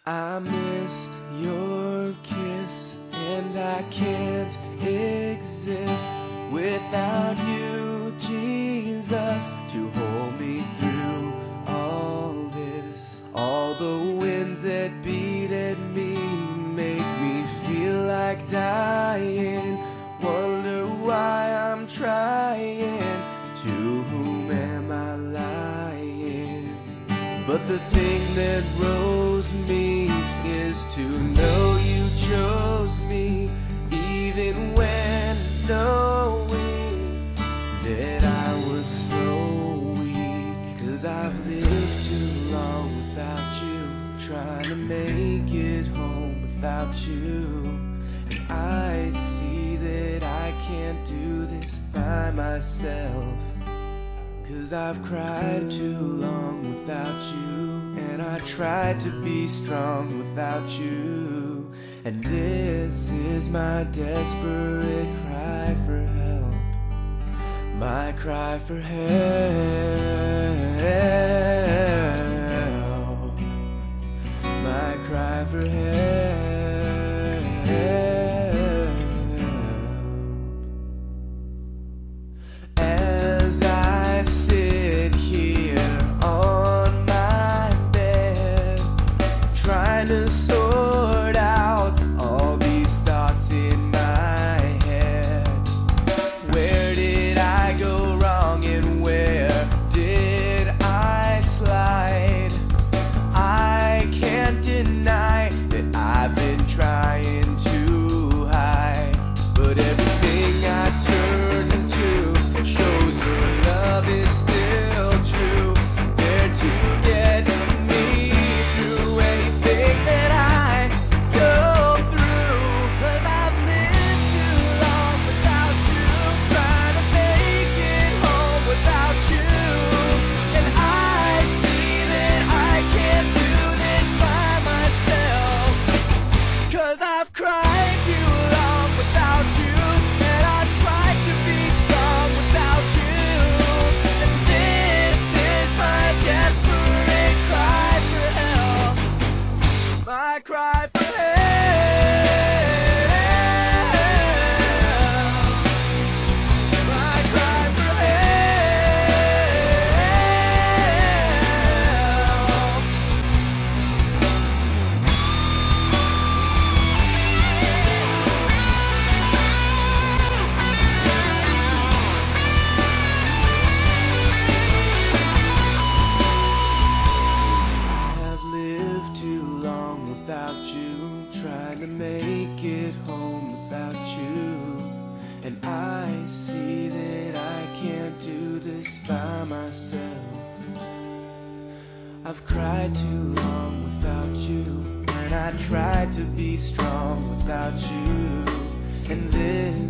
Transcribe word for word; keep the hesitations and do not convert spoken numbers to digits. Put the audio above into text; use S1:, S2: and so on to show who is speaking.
S1: I miss your kiss, and I can't exist without you, Jesus, to hold me through all this. All the winds that beat at me make me feel like dying. Wonder why I'm trying. To whom am I lying? But the thing that rose me is to know you chose me, even when knowing that I was so weak. Cause I've lived too long without you, trying to make it home without you. And I see that I can't do this by myself. Cause I've cried too long without you, and I tried to be strong without you. And this is my desperate cry for help, my cry for help, my cry for help. To sort out all these thoughts in my head. Where did I go wrong and where did I slide? I can't deny that I've been trying to hide, but everything I turn to shows your love is still true, there to get me through anything that I go through. Cause I've lived too long without you, trying to make it home without you. And I see that I can't do this by myself. Cause I've cried too long without you, and I tried to be strong without you. And this is my desperate cry for help, my cry for help, my cry for I have lived too long without you, trying to make it home without you. And I see that I can't do this by myself. I've cried too long without you, and I tried to be strong without you. And this